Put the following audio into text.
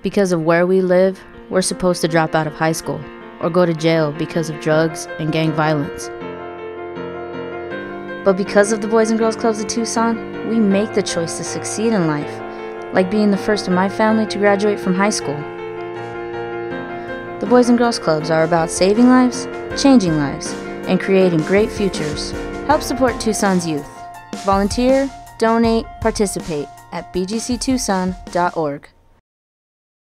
Because of where we live, we're supposed to drop out of high school or go to jail because of drugs and gang violence. But because of the Boys and Girls Clubs of Tucson, we make the choice to succeed in life, like being the first in my family to graduate from high school. The Boys and Girls Clubs are about saving lives, changing lives, and creating great futures. Help support Tucson's youth. Volunteer, donate, participate at bgctucson.org.